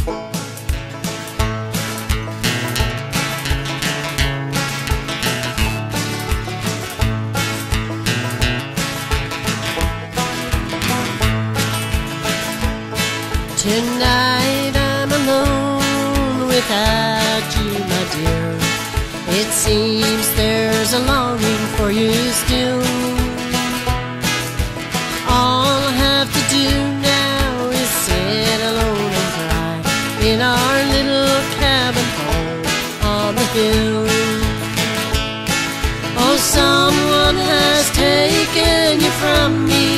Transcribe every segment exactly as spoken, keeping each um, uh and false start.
Tonight I'm alone without you, my dear. It seems there's a longing for you still. All I have to do now is sit alone and cry in our little cabin home on the hill. Oh, someone has taken you from me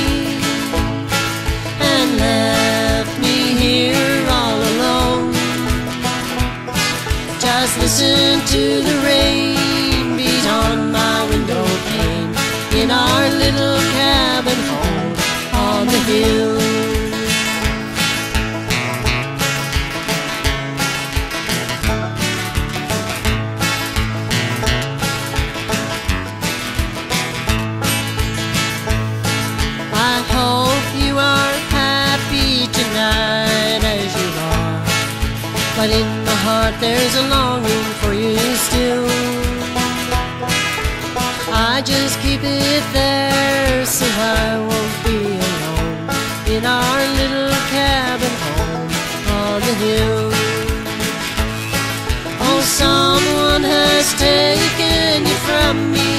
and left me here all alone. Just listen to the rain beat on my window pane in our little cabin home on the hill. I hope you are happy tonight as you are, but in my heart there's a longing for you still. I just keep it there so I won't be alone in our little cabin home on the hill. Oh, someone has taken you from me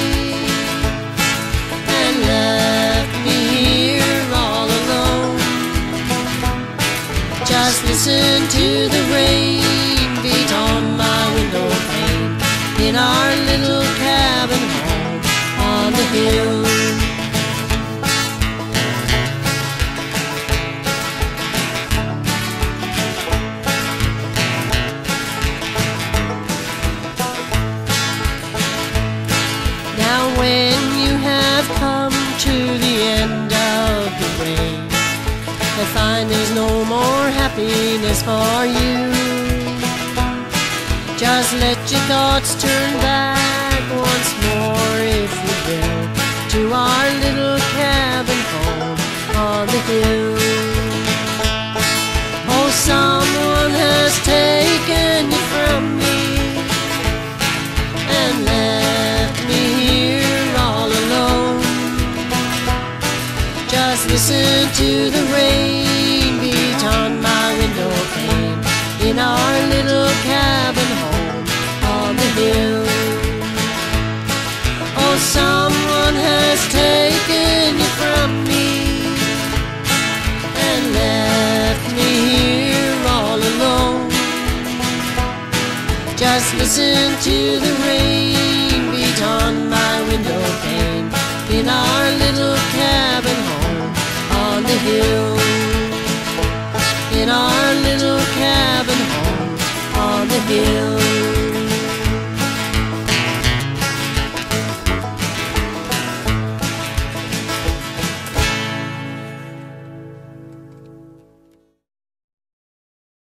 and left me here all alone. Just listen to the rain beat on my window pane in our little cabin home on the hill. Now when you have come to the end of the way and find there's no more happiness for you, just let your thoughts turn back once more, if you will, to our little cabin home on the hill. Oh, someone has taken you from me and left me here all alone. Just listen to the rain beat on my window pane in our little cabin home on the hill. Oh, someone has taken you from me and left me here all alone. Just listen to the rain beat on my window pane in our little cabin home on the hill. In our little cabin home on the hill.